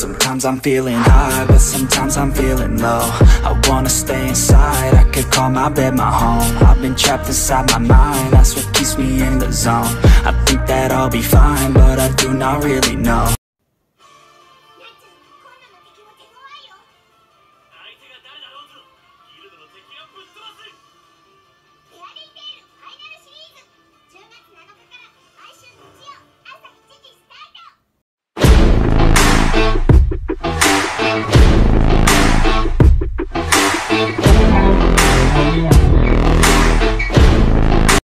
Sometimes I'm feeling high, but sometimes I'm feeling low. I wanna stay inside, I could call my bed my home. I've been trapped inside my mind, that's what keeps me in the zone. I think that I'll be fine, but I do not really know.